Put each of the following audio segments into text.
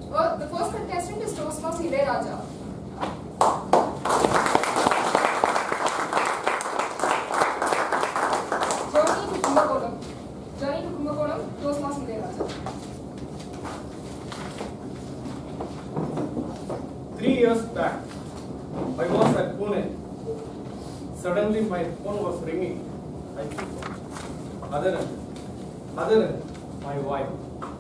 Well, the first contestant is Toastmaster Ilaiyaraaja. Journey to Kumbakonam, Toastmaster Ilaiyaraaja. 3 years back, I was at Pune. Suddenly my phone was ringing. I took other end, my wife.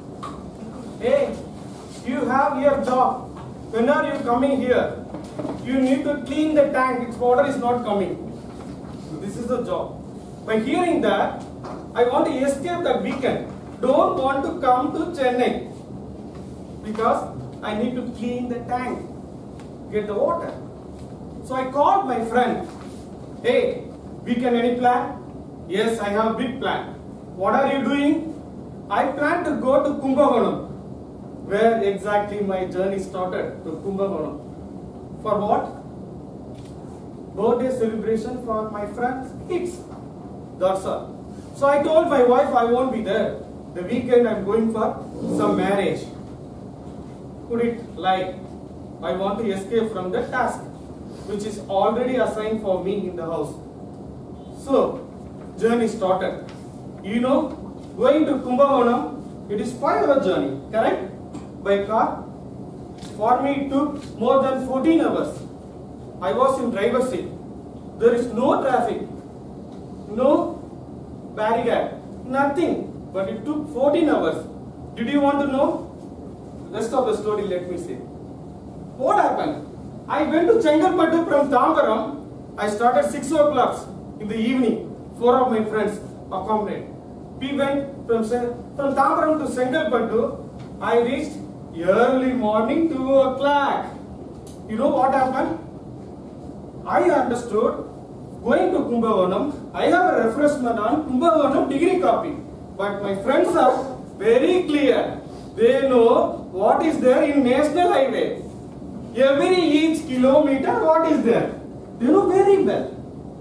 Hey, you have your job. When are you coming here? You need to clean the tank. Its water is not coming. This is the job. By hearing that, I want to escape that weekend. Don't want to come to Chennai because I need to clean the tank, get the water. So I called my friend. Hey, weekend any plan? Yes, I have a big plan. What are you doing? I plan to go to Kumbakonam. Where exactly my journey started to Kumbakonam. For what? Birthday celebration for my friend's kids. That's all. So I told my wife I won't be there. The weekend I'm going for some marriage. Put it like, I want to escape from the task which is already assigned for me in the house. So, journey started. You know, going to Kumbakonam, it is 5-hour journey, correct? By car. For me it took more than 14 hours. I was in driver's seat. There is no traffic, no barricade, nothing. But it took 14 hours. Did you want to know? Rest of the story, let me say. What happened? I went to Chengalpattu from Tambaram. I started 6 o'clock in the evening. 4 of my friends accompanied. We went from Tambaram to Chengalpattu. I reached early morning 2 o'clock. You know what happened? I understood going to Kumbakonam, I have a refreshment on Kumbakonam degree copy. But my friends are very clear. They know what is there in National Highway. Each kilometer what is there. They know very well.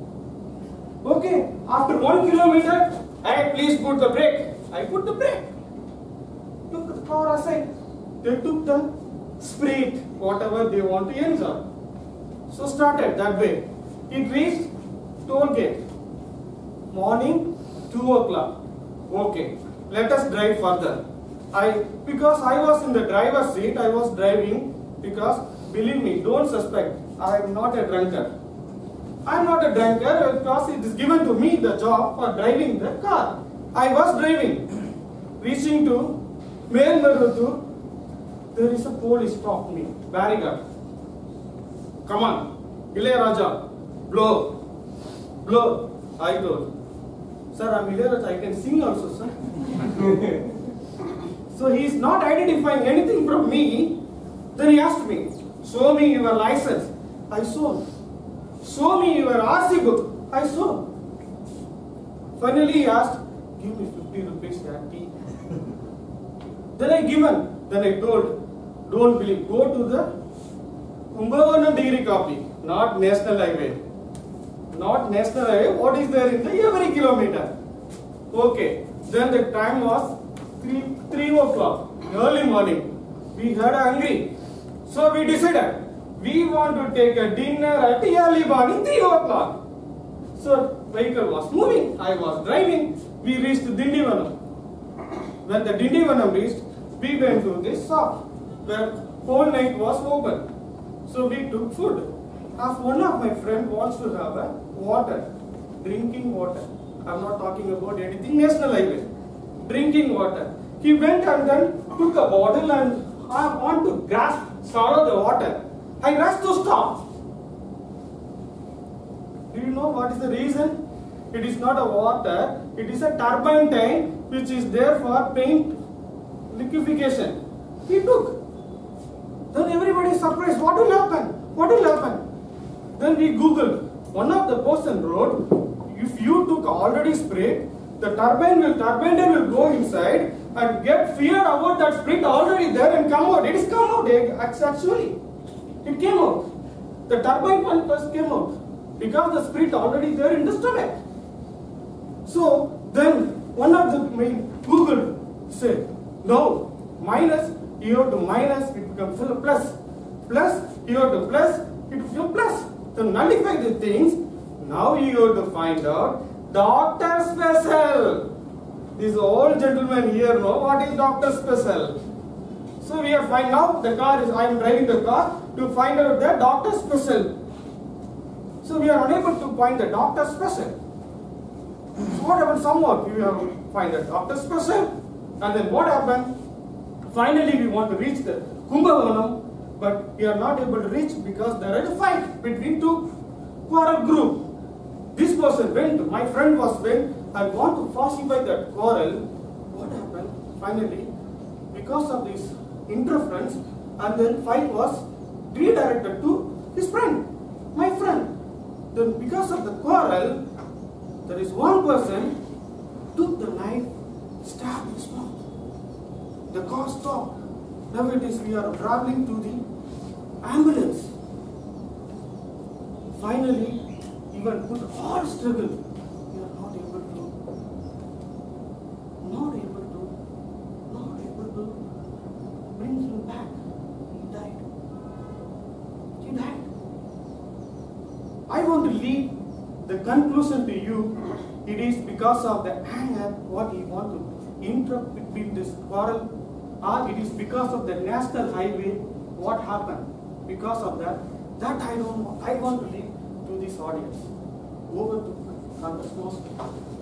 Okay, after 1 kilometer, hey, please put the brake. I put the brake. Took the car aside. They took the spirit, whatever they want to enjoy. So started that way. It reached toll gate. Morning 2 o'clock. Okay, let us drive further. Because I was in the driver's seat, I was driving because believe me, don't suspect, I am not a drunkard. I am not a drunkard because it is given to me the job for driving the car. I was driving. Reaching to Melmaruthu, there is a police stopped me. Barricade. Come on, Ilaiyaraaja, blow. Blow. I told. Sir, I am Ilaiyaraaja, I can sing also, sir. So he is not identifying anything from me. Then he asked me, show me your license. I showed. Show me your RC book. I showed. Finally he asked, give me 50 rupees tea. Then I given. Then I told, don't believe. Go to the Kumbakonam degree copy, not National Highway. Not National Highway. What is there in the every kilometer? Okay. Then the time was 3 o'clock, early morning. We had hungry. So we decided, we want to take a dinner at early morning 3 o'clock. So vehicle was moving, I was driving. We reached Dindivanam. When the Dindivanam reached, we went to this shop where whole night was open. So we took food. One of my friends wants to have a water, drinking water. I am not talking about anything National Highway. Drinking water. He went and then took a bottle and I want to swallow the water. I rushed to stop. Do you know what is the reason? It is not a water, it is a turbine tank which is there for paint liquefaction. He took. Then everybody is surprised. What will happen? What will happen? Then we googled. One of the person wrote, if you took already sprayed, the turbine will go inside and get fear about that spirit already there and come out. It is come out actually. It came out. The turbine one first came out because the spirit already there in the stomach. So then one of the main Google said, no, minus you have to minus, it becomes plus. Plus, you have to plus, it becomes plus. So nullify the things. Now you have to find out Dr. Special. This old gentleman here know what is Dr. Special. So we are finding now the car is, I am driving the car to find out the Dr. Special. So we are unable to find the Dr. Special. So what happened? Somewhat we have to find the Dr. Special. And then what happened? Finally we want to reach the Kumbhakonam, but we are not able to reach because there is a fight between two quarrel group. This person went, my friend was went, I want to pacify that quarrel. What happened? Finally, because of this interference, and then fight was redirected to his friend, my friend. Then because of the quarrel, there is one person took the knife, stabbed his mouth. The car stopped. Now it is we are traveling to the ambulance. Finally, even with all struggle, we are not able to bring him back. He died. I want to leave the conclusion to you. It is because of the anger what he want to interrupt between this quarrel, or it is because of the national highway what happened. Because of that I don't know. I want to leave to this audience. Over to Congress Most.